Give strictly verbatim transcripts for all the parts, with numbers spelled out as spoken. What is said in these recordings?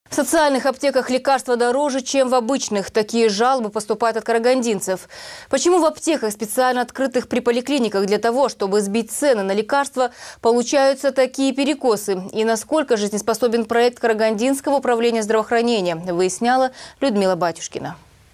В социальных аптеках лекарства дороже, чем в обычных. Такие жалобы поступают от карагандинцев. Почему в аптеках, специально открытых при поликлиниках для того, чтобы сбить цены на лекарства, получаются такие перекосы? И насколько жизнеспособен проект Карагандинского управления здравоохранения, выясняла Людмила Батюшкина.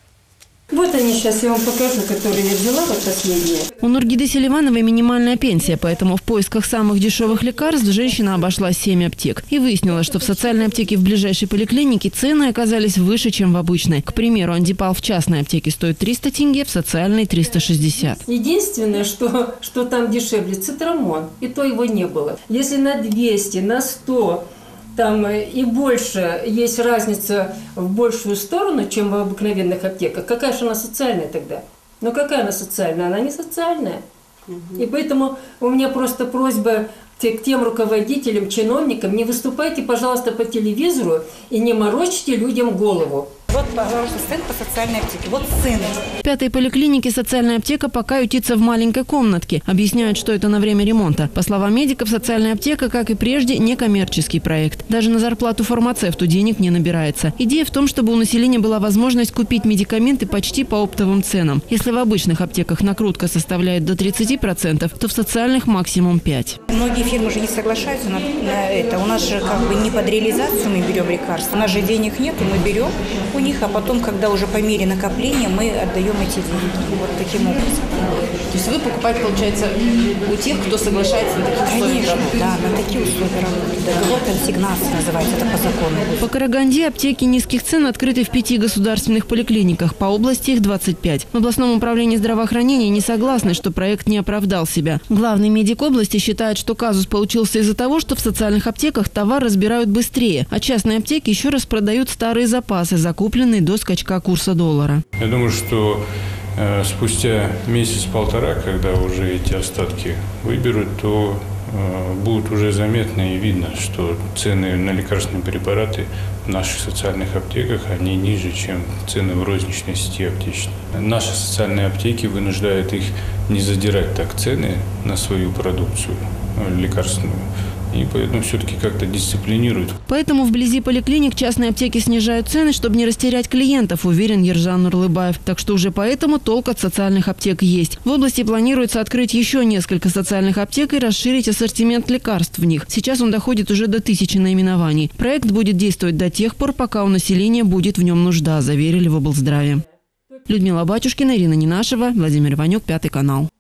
Вот они, сейчас я вам покажу, которые я взяла, вот последние. У Нургиды Селивановой минимальная пенсия, поэтому в поисках самых дешевых лекарств женщина обошла семь аптек. И выяснила, что в социальной аптеке в ближайшей поликлинике цены оказались выше, чем в обычной. К примеру, андипал в частной аптеке стоит триста тенге, в социальной – триста шестьдесят. Единственное, что, что там дешевле – цитрамон, и то его не было. Если на двести, на сто... там и больше есть разница в большую сторону, чем в обыкновенных аптеках. Какая же она социальная тогда? Ну какая она социальная? Она не социальная. Угу. И поэтому у меня просто просьба к тем руководителям, чиновникам: не выступайте, пожалуйста, по телевизору и не морочьте людям голову. Вот, пожалуйста, сын по социальной аптеке. Вот сын. В пятой поликлинике социальная аптека пока ютится в маленькой комнатке. Объясняют, что это на время ремонта. По словам медиков, социальная аптека, как и прежде, не коммерческий проект. Даже на зарплату фармацевту денег не набирается. Идея в том, чтобы у населения была возможность купить медикаменты почти по оптовым ценам. Если в обычных аптеках накрутка составляет до тридцати процентов, то в социальных максимум пять процентов. Многие фирмы же не соглашаются на, на это. У нас же как бы не под реализацию мы берем лекарства. У нас же денег нет, мы берем у них, а потом, когда уже по мере накопления, мы отдаем эти деньги. Вот таким образом. То есть вы покупаете, получается, у тех, кто соглашается на такие условия? Конечно, да, на такие условия работают. Договор консигнации называется, это по закону. По Караганде аптеки низких цен открыты в пяти государственных поликлиниках, по области их двадцать пять. В областном управлении здравоохранения не согласны, что проект не оправдал себя. Главный медик области считает, что казус получился из-за того, что в социальных аптеках товар разбирают быстрее, а частные аптеки еще раз продают старые запасы, закупленные до скачка курса доллара. Я думаю, что э, спустя месяц-полтора, когда уже эти остатки выберут, то э, будет уже заметно и видно, что цены на лекарственные препараты в наших социальных аптеках, они ниже, чем цены в розничной сети аптечной. Наши социальные аптеки вынуждают их не задирать так цены на свою продукцию лекарственную. И поэтому все-таки как-то дисциплинируют. Поэтому вблизи поликлиник частные аптеки снижают цены, чтобы не растерять клиентов, уверен Ержан Нурлыбаев. Так что уже поэтому толк от социальных аптек есть. В области планируется открыть еще несколько социальных аптек и расширить ассортимент лекарств в них. Сейчас он доходит уже до тысячи наименований. Проект будет действовать до тех пор, пока у населения будет в нем нужда, заверили в облздраве. Людмила Батюшкина, Ирина Ненашева, Владимир Иванюк, Пятый канал.